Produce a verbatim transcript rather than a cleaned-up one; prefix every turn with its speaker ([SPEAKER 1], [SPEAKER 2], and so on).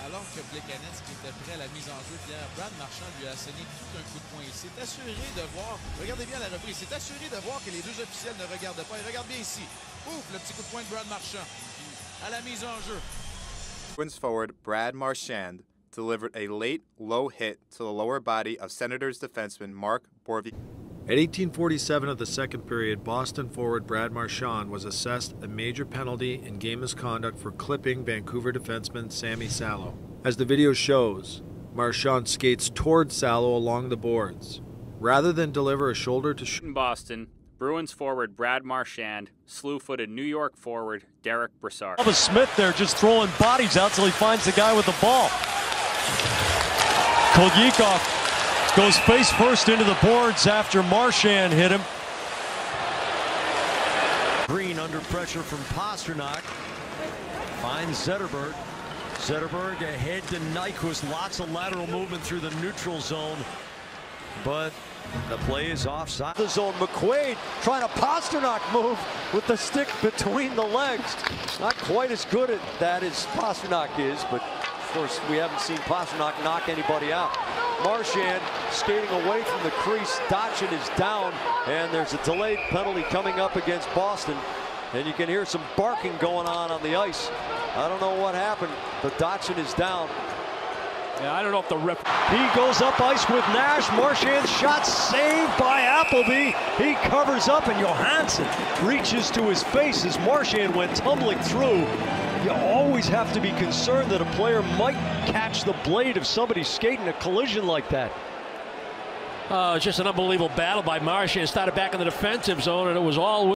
[SPEAKER 1] Alors que Plekanec qui était prêt à la mise en jeu hier, Brad Marchand lui a asséné tout un coup de poing. Il s'est assuré de voir, regardez bien la reprise, il s'est assuré de voir que les deux officiels ne regardent pas. Il regarde bien ici. Ouf, le petit coup de poing de Brad Marchand à la mise en jeu.
[SPEAKER 2] Bruins forward Brad Marchand delivered a late, low hit to the lower body of Senators defenseman Mark Borvik.
[SPEAKER 3] At eighteen forty-seven of the second period, Boston forward Brad Marchand was assessed a major penalty in game misconduct for clipping Vancouver defenseman Sammy Salo. As the video shows, Marchand skates towards Salo along the boards. Rather than deliver a shoulder to shoulder.
[SPEAKER 4] In Boston, Bruins forward Brad Marchand slew-footed New York forward Derek Brassard.
[SPEAKER 5] Elvis Smith there just throwing bodies out till he finds the guy with the ball. Kolyakov goes face first into the boards after Marchand hit him. Green under pressure from Pastrnak. Finds Zetterberg. Zetterberg ahead to Nyquist. Lots of lateral movement through the neutral zone. But the play is offside. The zone. McQuaid trying to Pastrnak move with the stick between the legs. Not quite as good at that as Pastrnak is, but of course we haven't seen Pastrnak knock anybody out. Marchand skating away from the crease. Dotchin is down, and there's a delayed penalty coming up against Boston. And you can hear some barking going on on the ice. I don't know what happened, but Dotchin is down.
[SPEAKER 6] Yeah, I don't know if the ref.
[SPEAKER 5] He goes up ice with Nash. Marchand's shot saved by Appleby. He covers up, and Johansson reaches to his face as Marchand went tumbling through. You always have to be concerned that a player might catch the blade of somebody skating a collision like that.
[SPEAKER 6] Uh, it's just an unbelievable battle by Marchand. Started back in the defensive zone, and it was all